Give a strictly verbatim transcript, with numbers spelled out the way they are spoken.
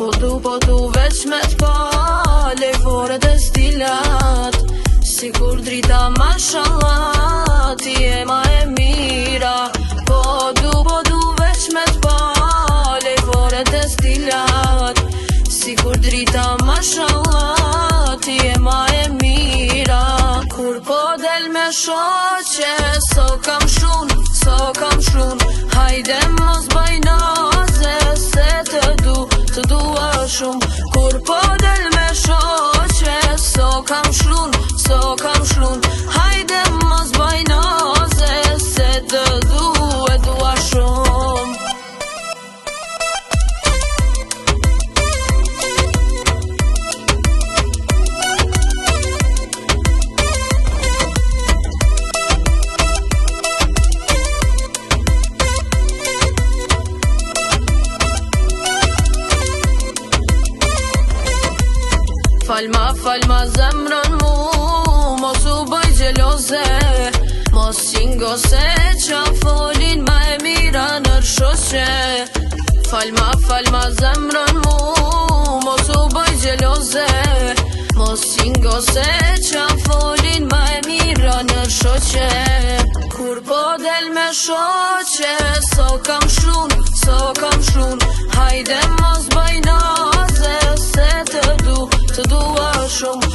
Po du, po du veç me t'pa lejforet e stilat, si kur drita mashallah, ti e ma e mira. Po du, po du veç me t'pa lejforet e stilat, si kur drita mashallah, ti e ma e mira. Kur po del me shoqe, so kam shun, so kam shun, hajde mos baj naze, se të du, të dua shumë. Kur po del me shoqe, so kam shlun, so kam shlun, hajde mos baj naze, se të du e dua shumë. Falma, falma zemrën mu, mos u bëj gjeloze, mos qingo se qa folin ma e mira nër shoqe. Falma, falma zemrën mu, mos u bëj gjeloze, mos qingo se qa folin ma e mira nër shoqe. Kur po del me shoqe, so kam shlun, so kam shlun, hajde mos bëj naze, se të du, të dua shumë.